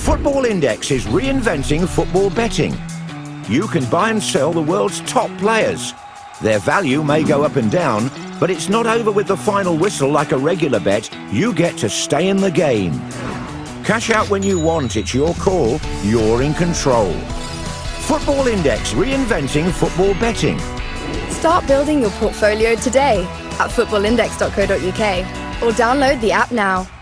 Football Index is reinventing football betting. You can buy and sell the world's top players. Their value may go up and down, but it's not over with the final whistle like a regular bet. You get to stay in the game. Cash out when you want, it's your call, you're in control. Football Index, reinventing football betting. Start building your portfolio today at footballindex.co.uk or download the app now.